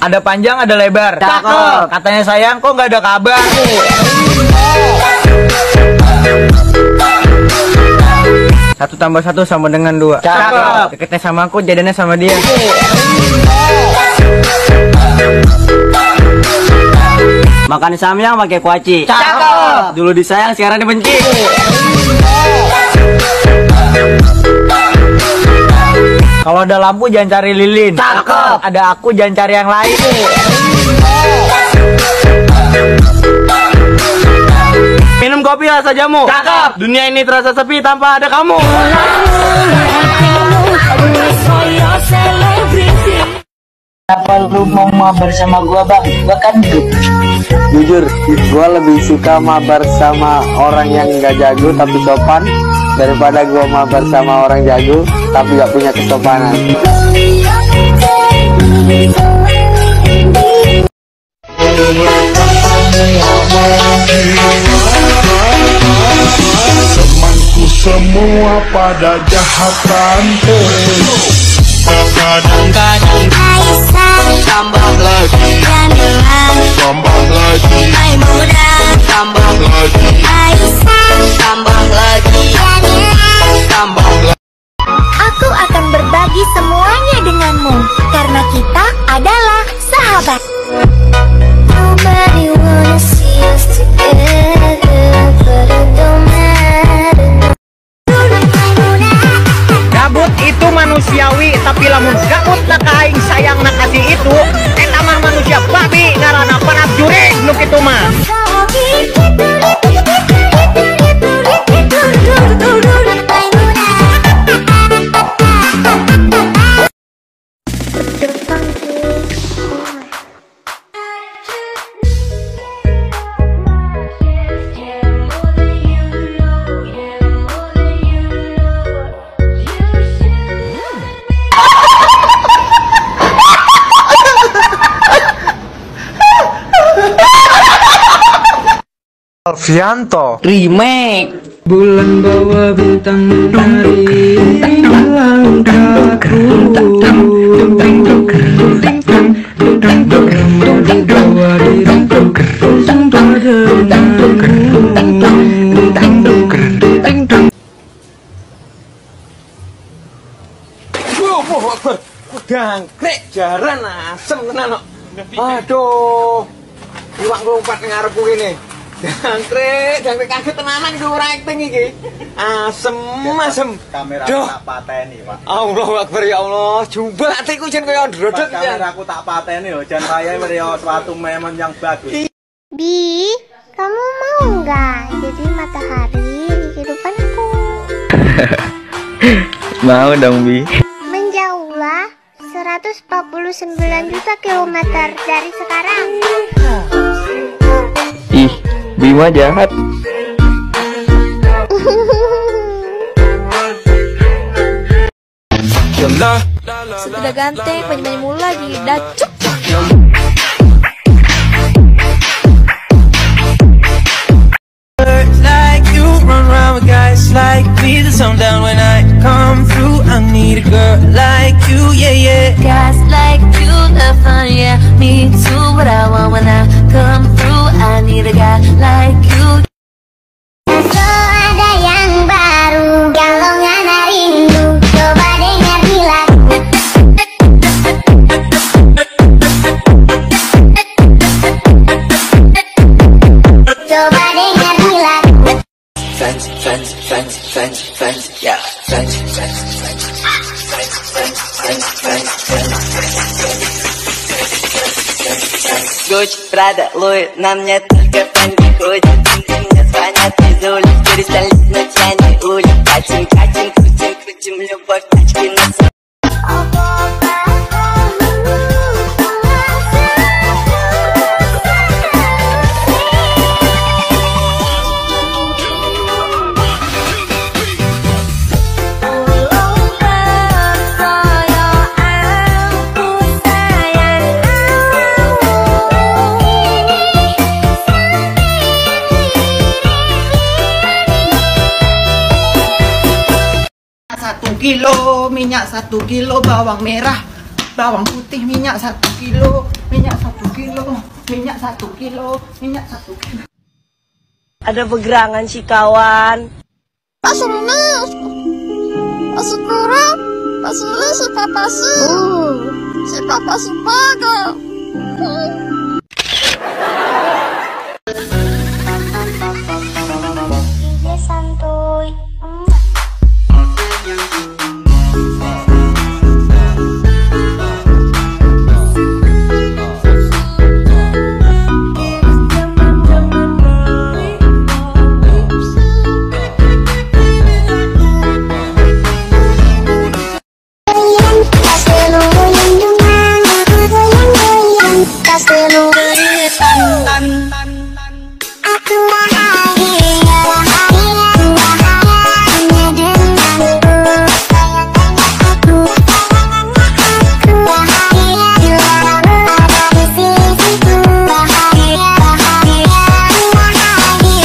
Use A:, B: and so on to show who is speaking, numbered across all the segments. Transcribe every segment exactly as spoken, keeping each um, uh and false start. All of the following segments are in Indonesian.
A: Ada panjang, ada lebar.
B: Cakep.
A: Katanya sayang, kok nggak ada kabar. Satu tambah satu sama dengan dua.
B: Cakep.
A: Deketnya sama aku, jadinya sama dia.
B: Makan samyang pakai kuaci.
A: Cakep.
B: Dulu disayang, sekarang dibenci.
A: Kalau ada lampu jangan cari lilin.
B: Cakep.
A: Ada aku jangan cari yang lain.
B: Minum kopi rasa jamu.
A: Cakep.
B: Dunia ini terasa sepi tanpa ada kamu.
C: Kenapa lu mau mabar sama gua bang? Gua kan grup.
D: Jujur, gua lebih suka mabar sama orang yang nggak jago tapi sopan daripada gua mabar sama orang jago tapi nggak punya kesopanan.
E: Temanku semua pada jahatan kadang-kadang
F: Aisyah
E: tambah lagi,
F: Jamilah
E: tambah lagi,
F: Maimunah
E: tambah lagi,
F: Aisyah
E: tambah lagi,
F: Jamilah.
E: tambah lagi.
F: Aku akan berbagi semuanya denganmu karena kita adalah sahabat. Nobody wanna see us together, but it don't matter.
A: Gabut itu manusiawi, tapi lamun gabut nak aing sayang nak kasih itu, eta mah manusia babi ngaranna panat jurig nu kitu mah.
D: Alfianto
C: Remake.
A: Bulan bawa bintang mentari langkahku.
B: Gangkrek jaran asem tenan kok. Aduh. Iwak lompat ngarepku ini. Jangkrik, jangkrik kaget tenanan iki ora acting iki. Asem, asem.
D: kamera
B: Duh.
D: tak pateni, Pak.
B: Allahu Akbar ya Allah. Jumlah atiku jen kaya ndrodot ya.
D: Kameraku tak pateni yo, jan payahe yo suatu memang yang bagus.
F: Bi, kamu mau nggak jadi matahari di kehidupanku?
A: Mau dong, Bi.
F: Menjauhlah seratus empat puluh sembilan juta kilometer dari sekarang.
A: Ih, Bima jahat.
G: Sudah ganteng, banyak-banyak mulu lagi. Dacuk.
H: Like you run around with guys like me. The song down when I come through. I need a girl like you, yeah, yeah.
G: Guys like you, the fun, yeah. Me too, what I want when I come through. I need a guy like you.
F: So ada yang baru, galongan rindu. Coba dengar bila. Coba dengar bila.
H: Fans, fans, fans, fans, fans, yeah. Fans, fans, fans, fans, fans, fans, fans, fans. Gucci, Prada, Louis, на мне только фэнги ходят. Ты мне звонят из улиц, перестались ночами улиц. Катим, катим, крутим, крутим, любовь, тачки на сон.
I: Satu kilo minyak, satu kilo bawang merah,
A: bawang putih, minyak satu kilo, minyak satu kilo, minyak satu kilo, minyak satu kilo.
I: Ada pegerangan sih kawan.
F: Pasurna, pasukura, pasulu si papasu, si papasu paga. Dia santuy. Aku bahagia, bahagia, bahagia denganmu. Aku, aku bahagia bila ada di sisiku. Bahagia, bahagia, bahagia.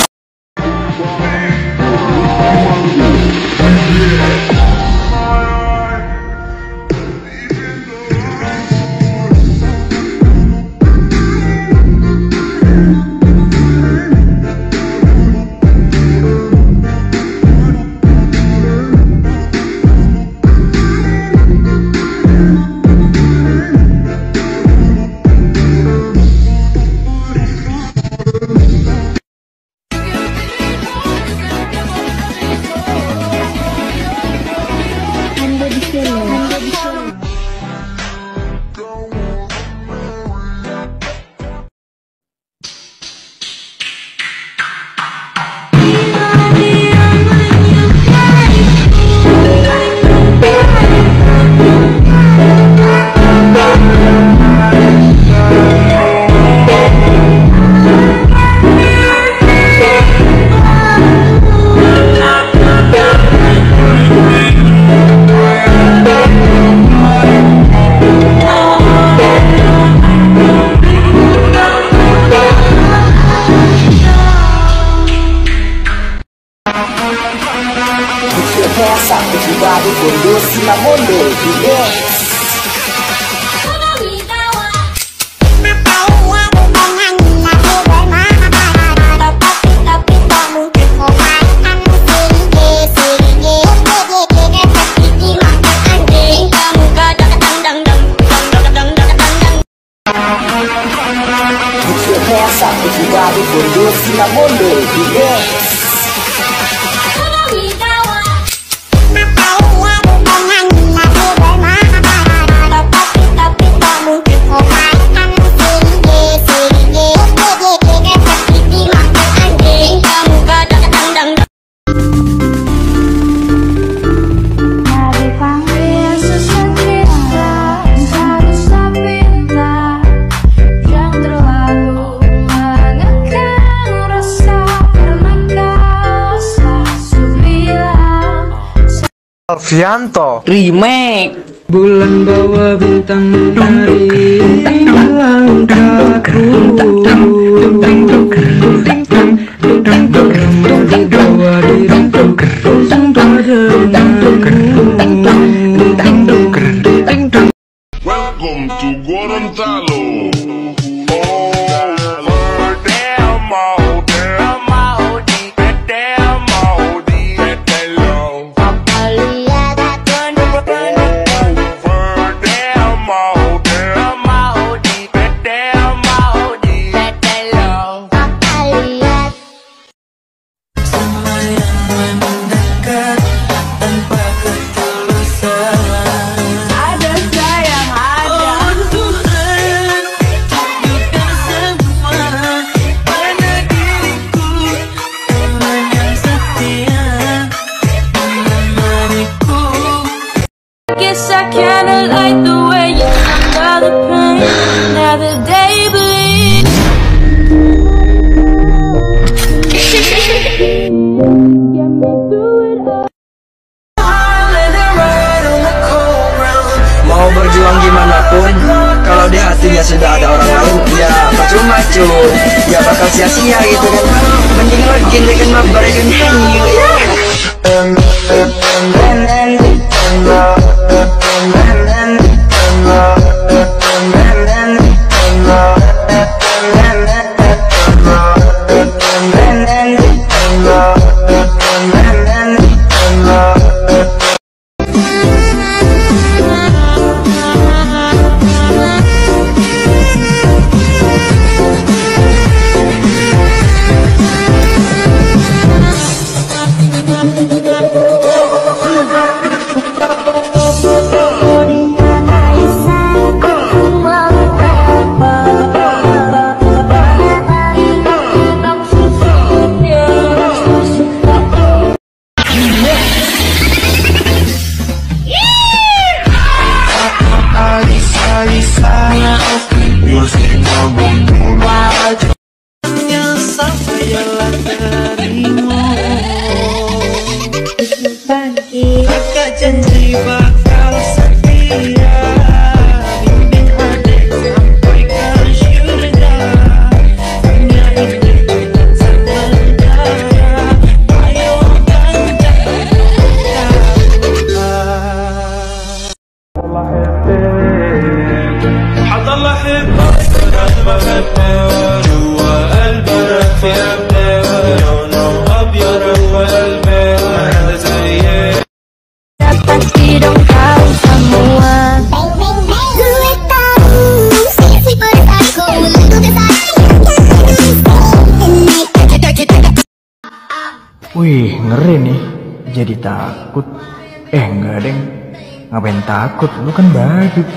J: Alfianto
C: Remake.
K: Bulan bawa bintang mentari langkahku, mau dibawa diriku denganmu.
E: Welcome to Gorontalo.
G: Guess I kinda like the way you handle the pain. Now the day bleeds. Get me through it all.
K: Mau berjuang gimana pun, kalau di hatinya sudah ada orang lain, ya percuma cuy, ya bakal sia-sia gitu kan. Mending lagi dengan mabar dan hanyu ya.
D: And
G: Pasti dong tahu semua.
F: Gue tahu sisi perasaanku untuk
J: Wih, ngeri nih. Jadi takut. Eh, enggak, Deng. Ngapain takut? Lu kan badut.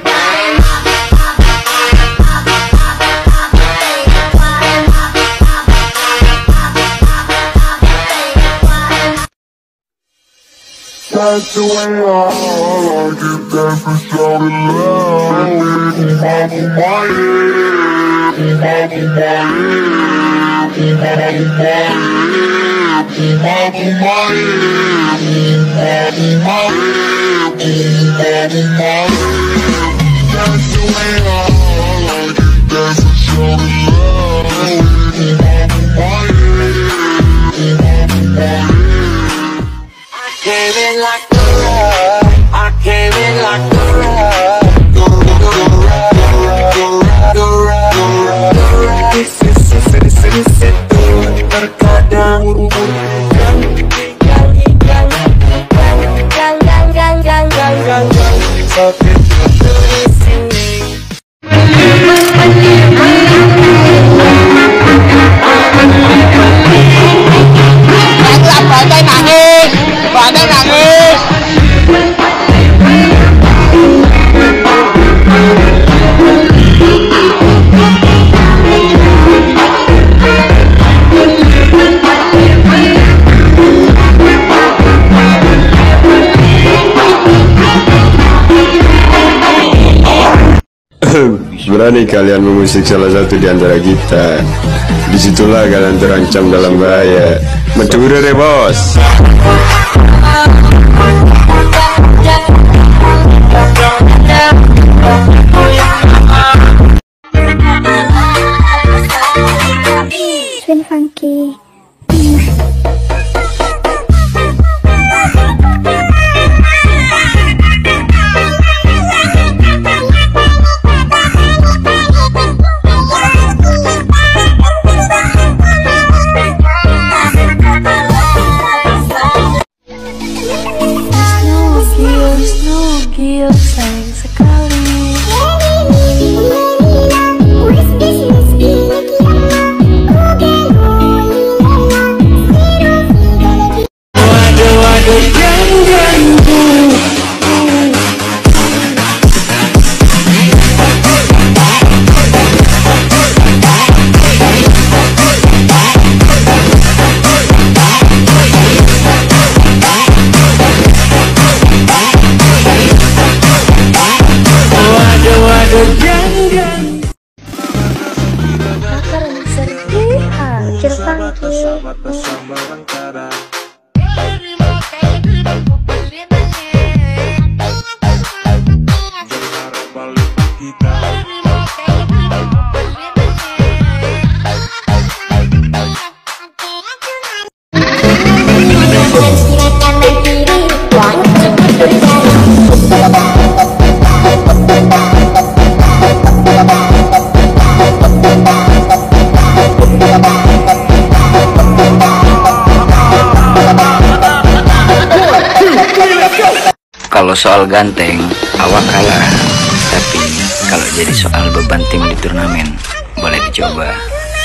E: That's the way I like it, that's the shout it loud. Back in my head, back in my head, back in my head, back in my head, back in my head, back in my head. That's the way I like it, that's the shout it loud. Back in my head, back in my head.
H: Came in like the rug, I came in like the rug. Terkadang
A: Badai nangis, badai nangis.
L: Berani kalian mengusik salah satu di antara kita. Disitulah kalian terancam dalam bahaya. Mencuri deh, bos.
F: Swing funky.
G: Sayang sekali.
H: Waduh, waduh, jangan.
F: Kecil funky.
M: Kalau soal ganteng, awak kalah. Tapi kalau jadi soal beban tim di turnamen, boleh dicoba.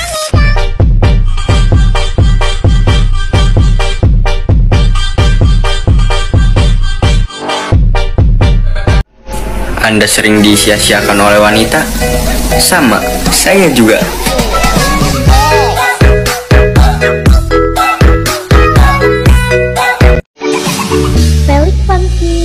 M: Anda sering disia-siakan oleh wanita? Sama, saya juga.
F: Pelik funky.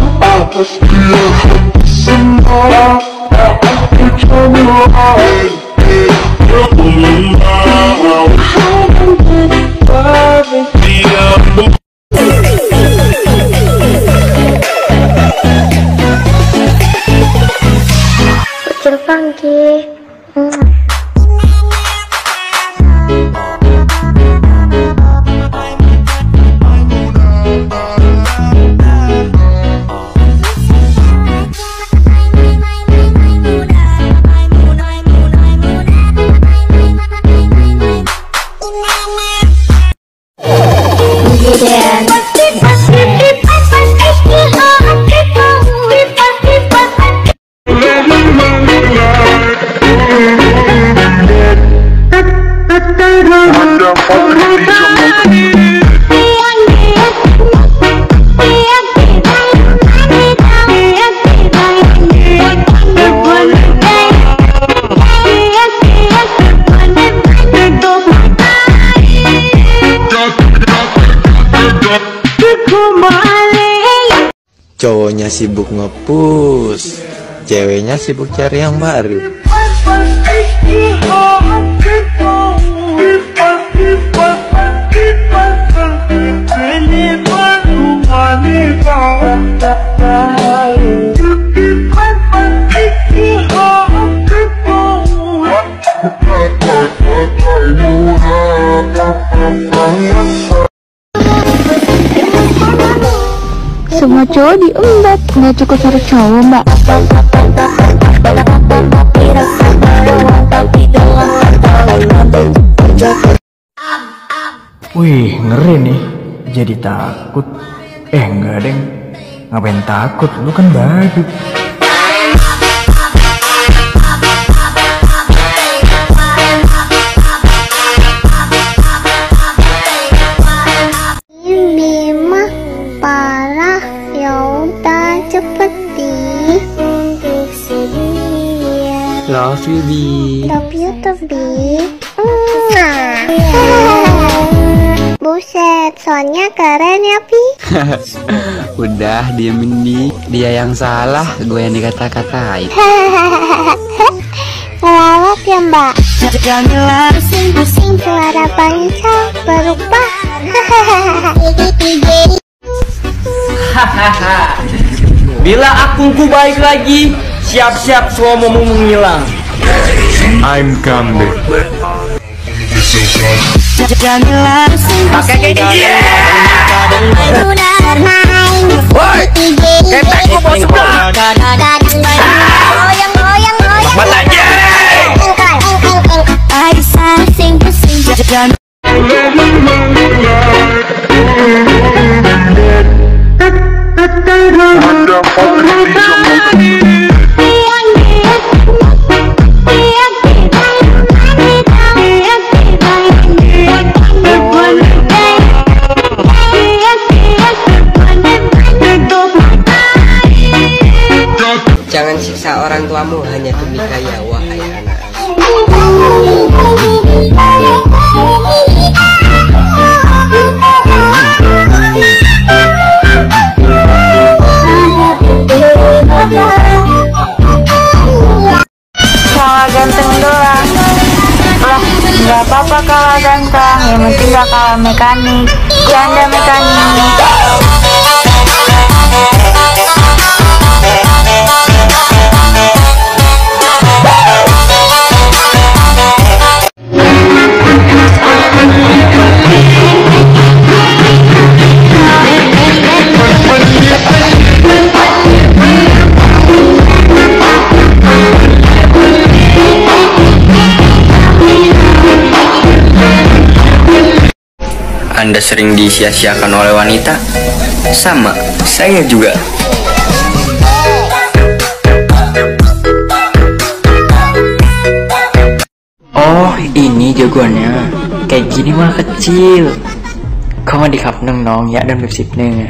E: Somebody, I can tell me why.
F: Kecil funky.
N: Cowoknya sibuk ngepus, ceweknya sibuk cari yang baru.
O: Semua cowok diembat, nggak cukup satu cowok mbak.
J: Wih, ngeri nih. Jadi takut. Eh, enggak, Deng. Ngapain takut? Lu kan badut.
F: Ini mah parah, yaudah cepeti.
N: Love you, Bi.
F: Love you too, Bi. Buset, soalnya keren ya, Pi.
N: Udah, diemin, Bi. Dia yang salah, gue yang dikata-katain.
F: Ngelawak ya, Mbak. Pusing-pusing suara bangsa berubah.
A: Bila akungku baik lagi, siap-siap suamumu menghilang.
E: I'm coming.
A: Pakai kayak gini. Woi, ketekku mau sebelah. Mata aja.
K: Jangan siksa orang tuamu hanya demi kaya, wahai anak.
O: Kalah ganteng doang. Lah, nggak apa-apa kalah ganteng. Yang penting gak kalah mekanik. Janda mekanik.
M: Anda sering disia-siakan oleh wanita? Sama, saya juga.
P: Oh, ini jagoannya. Kayak gini malah kecil. Kamu di kap neng nong ya dan bersip neng.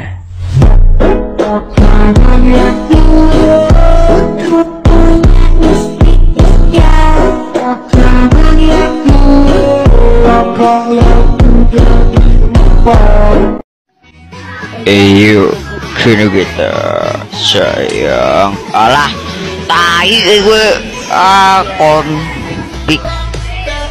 M: Ayo, sini kita sayang. Alah, tai gue akon.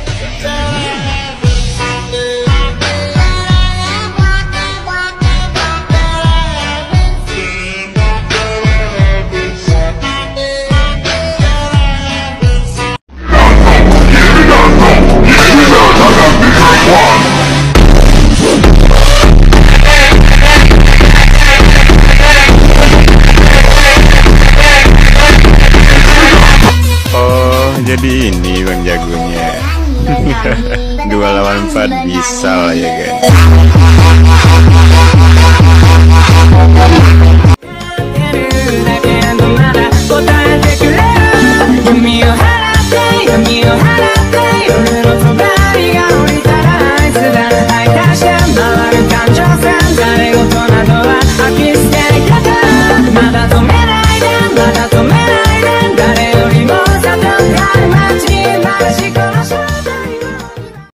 L: jadi ini bang jagonya. Dua lawan empat bisa lah ya kan.